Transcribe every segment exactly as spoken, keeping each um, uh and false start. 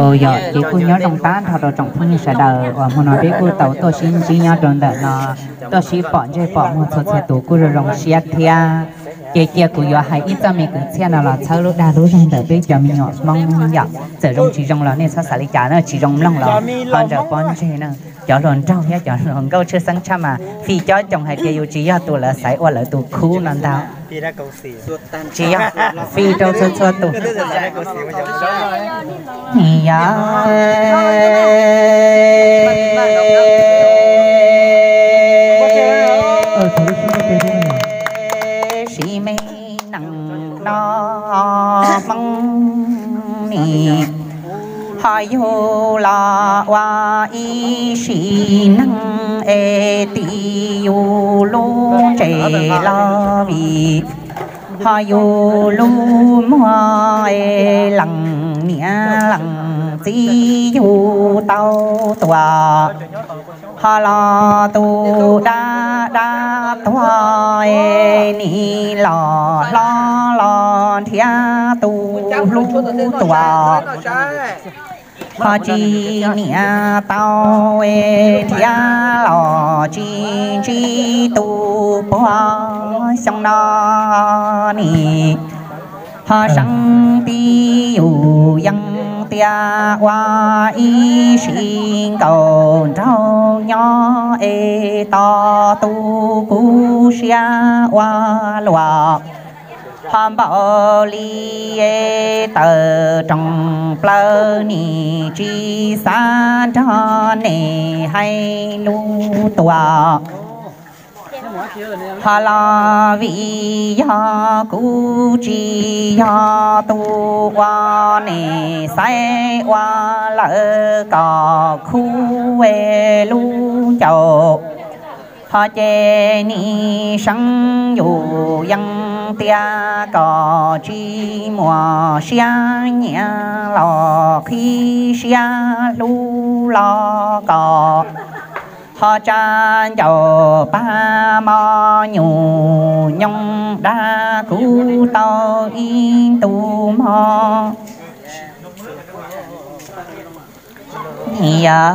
ờ giờ chỉ cô nhớ trong tá thọ đồ trọng phong sẽ đờ và muốn nói biết cô tàu tôi xin chỉ nhớ trong đợt nó tôi chỉ bỏ chơi bỏ một số xe tủ cô rồi rong xe thia chị chị cô giờ hay ít cho mình cứ xe nào là sau lúc đa lúc trong đợt biết cho mình nhỏ mong nhỏ giờ rong chỉ rong là nên sao xả lý trả nó chỉ rong lông là còn giờ bọn chơi nữa cho rồi trâu nhá cho rồi câu chưa sáng chăm mà phi cho chồng hay kia chỉ cho tôi là sải qua là tôi khu nên tao chỉ phi trâu xuân xuân tôi dạ sĩ mê nặng nó mong nì hai yo la wa y sĩ năng e ti yo lu trẻ la vi hai yo lu mua e lằng nia lằng ti yo tao tòa ha la tu đa đa tòa e ni la la la thia tu lu tòa ha chi nia tao e thia lo chi chi tu po song na ni ha sang ti yu yang tia wa y sinh cầu trao nhỏ e to tu cu xia wa lua ham bảo li e tờ trong plơ ni chi sa cho ne hay lu tua ha la vi ya cu chi ya tu wa ne sai wa la ka khu e lu chao ha che ni sang yu yang tia có chi mùa xia nhẹ lò khi xia lu lo có họ chan dầu ba mò nhù nhông đa cú tao in tu mò ya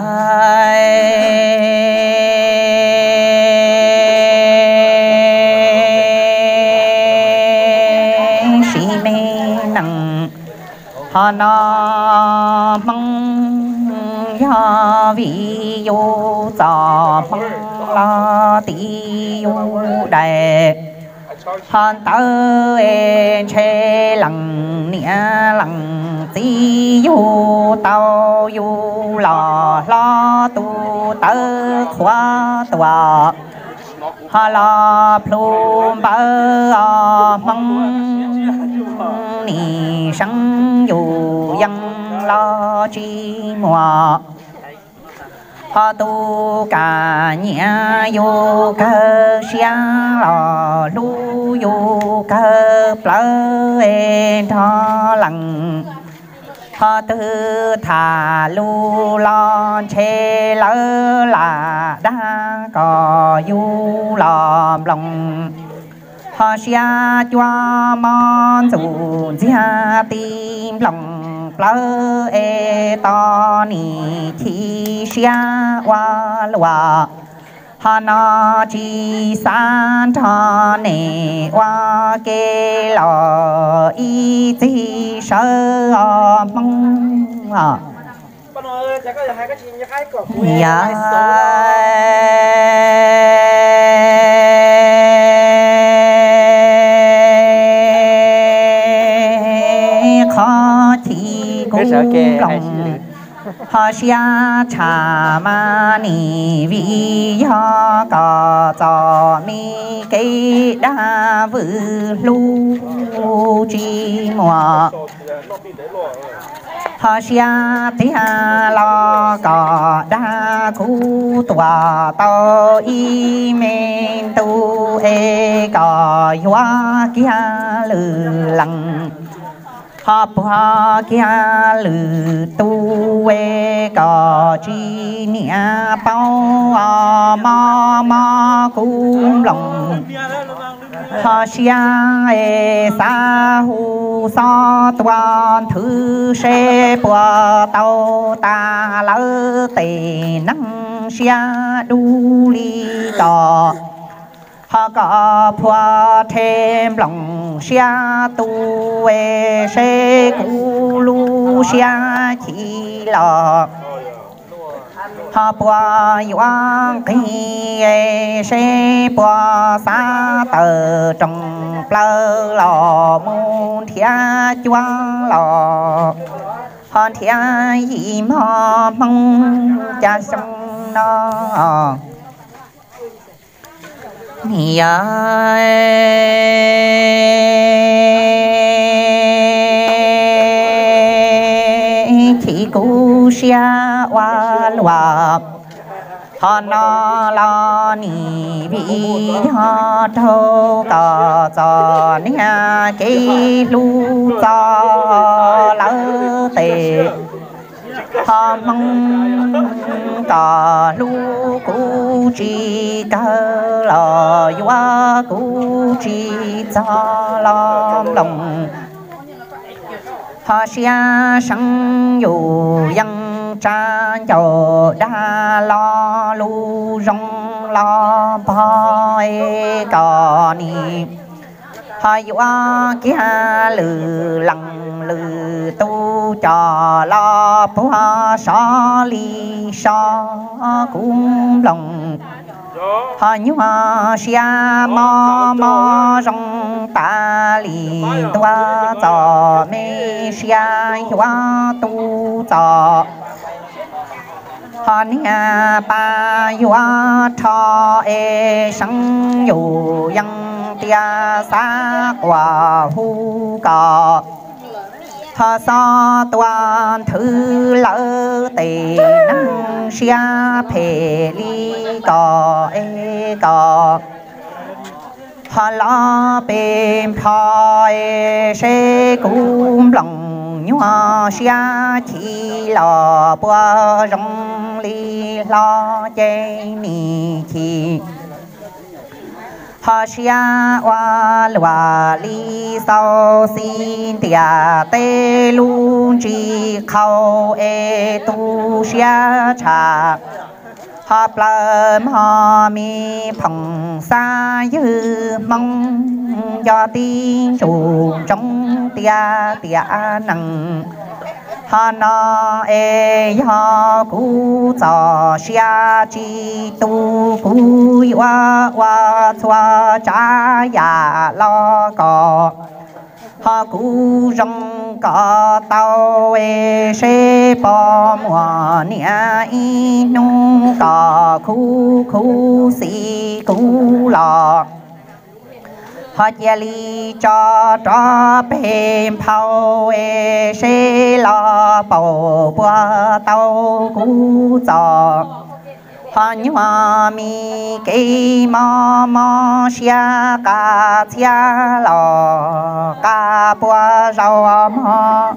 họ nó mong ya vi yo cho mong la ti yo đại họ tơ en che lằng nia lằng ti yo tao yo la la tu tơ khóa tòa họ la plum bơ mong ni sang yu yang lo chi mùa họ tu cả nhà yu cơ xia lo lu yu cơ plơ en tho lằng họ tư thả lu lo che lỡ là đa có yu lòm lòng họ xia choa mon dù gia tim lòng plơ e to ni chi xia wa lua họ nó chi san thọ nè wa kê lò y chi sơ mong à dạ khó thì cũng lòng họ xia cha ma ni vi ho có cho mi cây đa vư lu chi mùa họ xia tia lo có đa cú tòa tao y men tu e có hoa kia lư lằng họ hoa kia lư tu e có chi nia bao ma ma cung lòng họ xia e sa hu so toàn thứ xe bùa tàu ta lỡ tề năng xia đu li tò họ có phua thêm lòng xia tu e xe cu lu xia chỉ lọ họ bùa yuang khi xe bùa xa tờ trong plơ lò môn thia chuang lò họ thia gì mà mong cha sông nó nhỉ chỉ cú xia hoa loa họ nó lo nỉ bị họ thâu cò giò nia cái lu giò lỡ tề họ mong cò lu cú chi cơ lò hoa cú chi cho lom lòng họ xia sang dù yang cha cho đa lo lu rong lo boi cò ni họ dọa kia lử lằng lử tu cho lo bua so li so cũng lòng họ nhua xia mò mò rong ta li tua cho mê xia hoa tu cho họ nia ba hoa thọ e sang dù yang tia sa quả hu cò họ so toàn thứ lỡ tề năng xia phê li cò e cò họ lo bềm phoi xe cũng lòng nhua xia chỉ lò bùa rong li lo chê mi chi họ xia hoa loa li sau xin tia tê lu chi khâu e tu xia cha họ plum họ mi phong sa dư mong do tin chủ trong tia tia năng họ nó e họ cú cho xia chi tu cú hoa hoa xoa cha ya lo cò họ cú rong cò tàu e xe bò mùa nia inu cò khu khu si cú lò họ chia ly cho cho bềm phao e xe lo bầu bùa tàu cú giò họ nhua mi cây mò mò xia cá xia lò cá bùa rau mò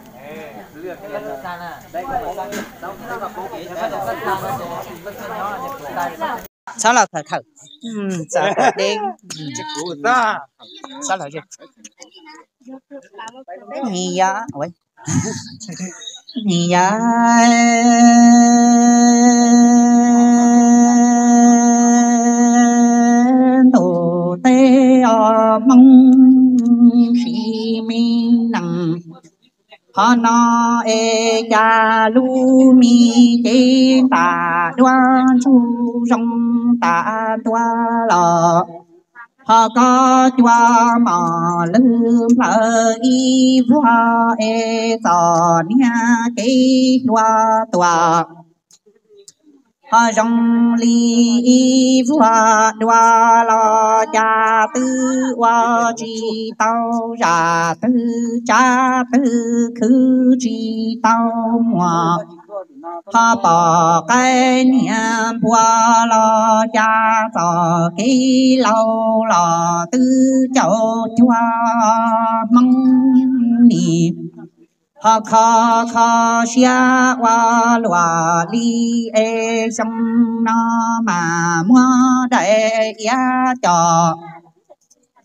sao là thật thật sao là đen sao là gì gì á ôi gì á tổ tê ở mong si mi nằng họ nó e cha lu mi trên ta đoan chu trong ta đoa lò họ có chua mò lưng phở y hoa e tò nia cây hoa tòa họ rong li y hoa đoa lo cha tư hoa chi tao ra tư cha tư khứ chi tao mùa họ bỏ cái niệm hoa lo cha tò cái lâu lo tư châu chua mong niệm họ khó khó xia hoa loa li e sông nó mà mua đại ya cho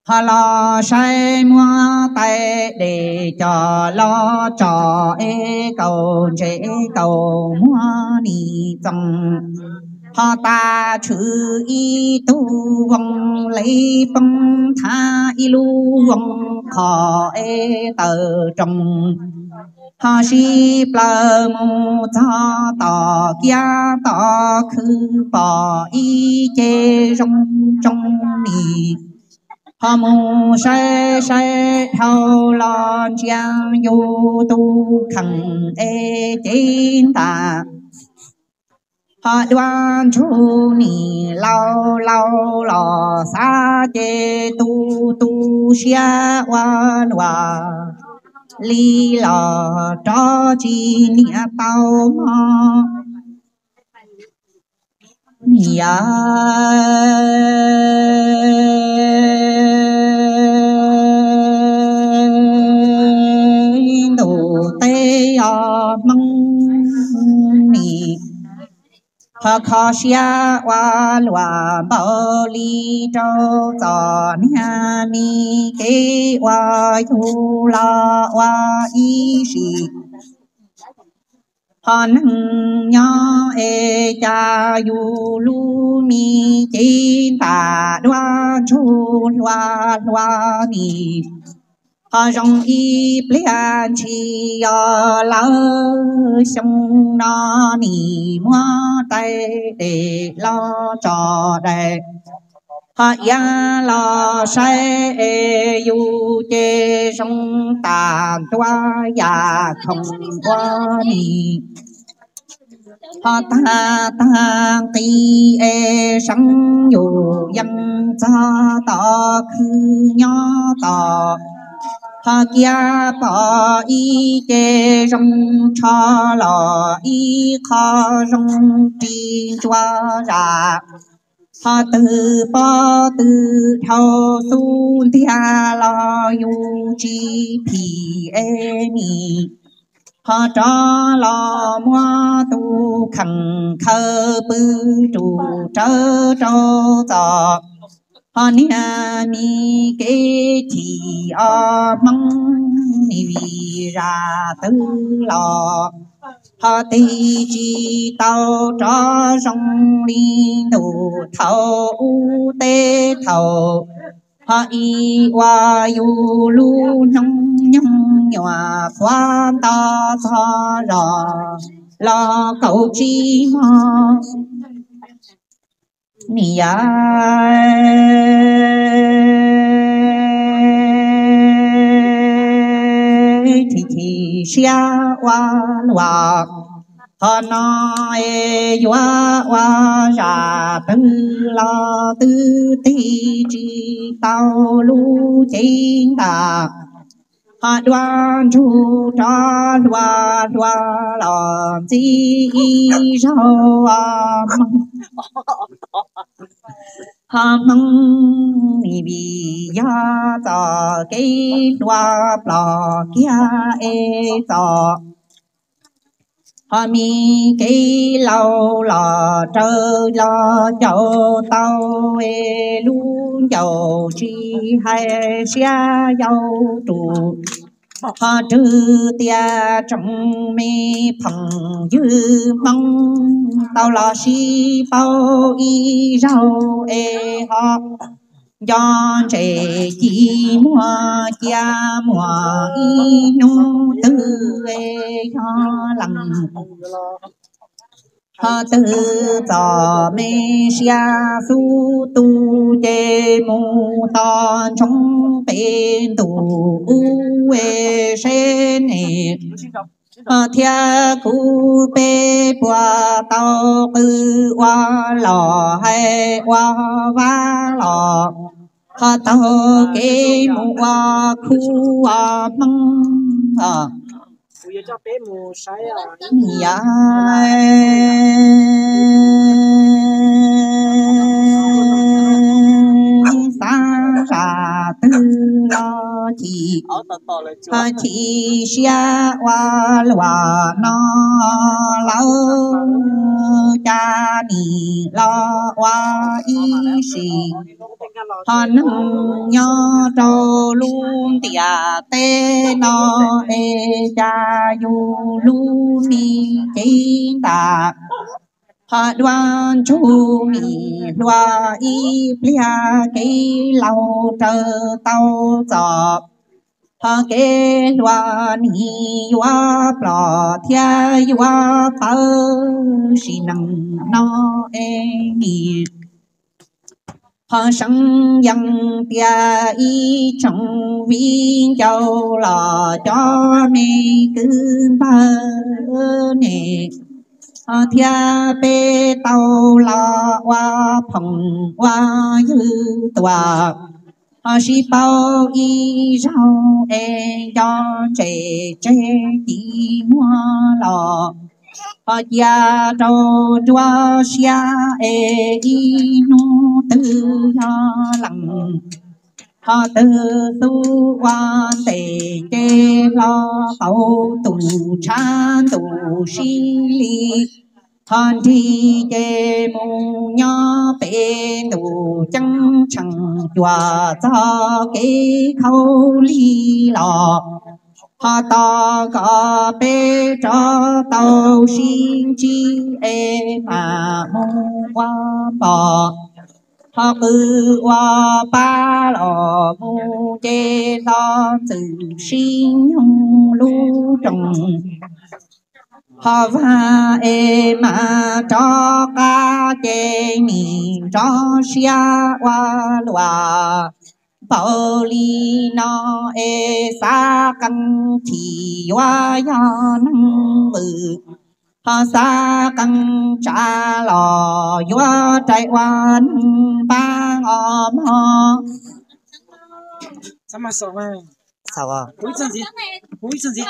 hà lo say mua tay để cho lo cho e cầu chế cầu mua ni trong họ ta chữ y tu vong lấy phong tha y lu vong khó e tờ trong họ si plơ mù cho tỏ kia tỏ khứ bỏ y chê rong trong nì họ mù say say hầu lon chiang yu tu khẳng e trên ta họ đoan chu nì lao lao lò xa chê tu tu xia hoa hoa li lò cho chi nia tao mò nia đồ tê ở măng nì họ khó xia hoa loa bao li trâu giò nia mi kế hoa yu la hoa y sĩ họ nâng nhỏ e cha yu lu mi trên ta đoa chu loa loa mi họ rong y plian chi ở lỡ sông nó nì mua tay để lo cho đây họ ya lo say e yu chê sông tàn toa ya không qua nì họ ta ta ti e sông yu dân cha to khư nhỏ to họ kia bỏ y chê rong cho lò y khó rong tri choa ra họ từ bỏ từ thâu xuống thia lo yu chi phi e mi họ cho lo mua tu khẳng khơ bư trụ trơ trâu tọ họ nia mi kế thì ở măng mi ra tư lò họ tì chi tàu cho rong linh đủ thầu u tê thầu họ y qua yu lu nông nhông nhòa quan ta cho rò lo cầu chi mò nia thì thì xia hoa loa họ nói hoa hoa ra tư lo tư ti chi tao lu chính ta họ đoan chu cho loa loa làm gì sao họ mong mi bi ya ta cái loa plò kia e ta họ mi cái lâu lò trơ lo châu tàu e luôn dầu chi hay xia dầu trụ họ trừ tia trong mi phẳng dư mong tàu lò xi bao y rau e họ do trẻ chỉ mua chia mua y nhung tư e cho lằng họ tư tỏ mê xia su tu chê mù tòn trong bên tù u e sen nè họ thia cu bê qua tàu tư qua lò hay qua va lò họ tàu kế mù qua khu qua măng à dạ xa ra tư lo chỉ ha chỉ xia hoa lúa nó lâu cha ni lo hoa y sĩ ha nâng nhớ trâu luôn tia tê nó e cha yu lu ni chính ta ha đoan chu mi loa y plia cái lâu chờ tàu giọt ha cái loa ni loa plọ thia loa tơ si năng no e ni ha sang yang tia y trong viên châu lò cho mê cứ ba nè thia bê tàu la hoa phong hoa dư tòa si bao y rau e cho trẻ trẻ đi mua lò gia trâu chua xia e y nu tư ya lặng ha tư tu quan tề kê lo tàu tù chan tù si li hàn thi kê mù nhớ bê tù chẳng chẳng chua cho kê khâu li lò ha ta cả bê cho tàu xin chi e mà mù qua bò ha cứ qua ba lò mù chê lo từ xin hung lu trồng ha va e mà cho ca chê mi cho xia qua lòa bảo li no e sa căn thì hoa ya năng vự ha sa căn cha lò hoa trái hoa ba om ho sao mà sợ mà sao à cuối chân gì cuối chân gì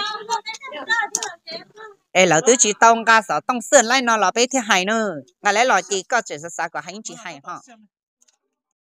ê lão tứ chỉ tông ca sợ tông sơn lại nó là bé thì hay nữa ngài lấy lò chỉ có chỉ sa có hành chỉ hay ha